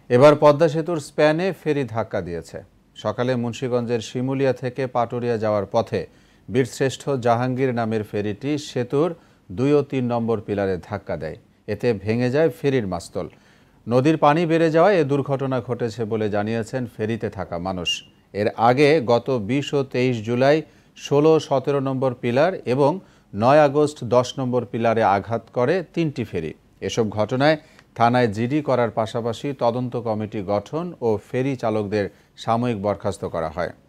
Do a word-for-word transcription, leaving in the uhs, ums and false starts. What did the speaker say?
এবার পদ্মা সেতুর স্প্যানে ফেরি ধাক্কা দিয়েছে। সকালে মুন্সিগঞ্জের শিমুলিয়া থেকে পাটুরিয়া যাওয়ার পথে বীরশ্রেষ্ঠ জাহাঙ্গীর নামের ফেরিটি সেতুর দুই ও তিন নম্বর পিলারে ধাক্কা দেয়। এতে ভেঙে যায় ফেরির মাস্তল। নদীর পানি বেড়ে যাওয়ায় এ দুর্ঘটনা ঘটেছে বলে জানিয়েছেন ফেরিতে থাকা মানুষ। এর আগে গত বিশ ও তেইশ জুলাই ষোলো সতেরো নম্বর পিলার এবং নয় আগস্ট দশ নম্বর পিলারে আঘাত করে তিনটি ফেরি। এসব ঘটনায় থানায় জিডি করার পাশাপাশি তদন্ত কমিটি গঠন ও ফেরি চালকদের সাময়িক বরখাস্ত করা হয়।